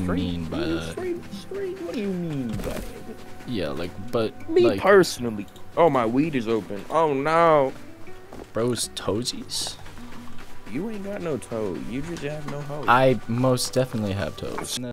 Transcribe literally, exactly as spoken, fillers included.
straight, mean by that? Straight, straight. What do you mean by that? Yeah, like, but Me like, personally. Oh, my weed is open. Oh no. bro's toesies. You ain't got no toe. You just have no hoe. I most definitely have toes.